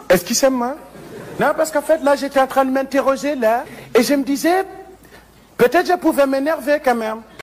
Excusez-moi. Non, parce qu'en fait, là, j'étais en train de m'interroger, là, et je me disais, peut-être je pouvais m'énerver quand même.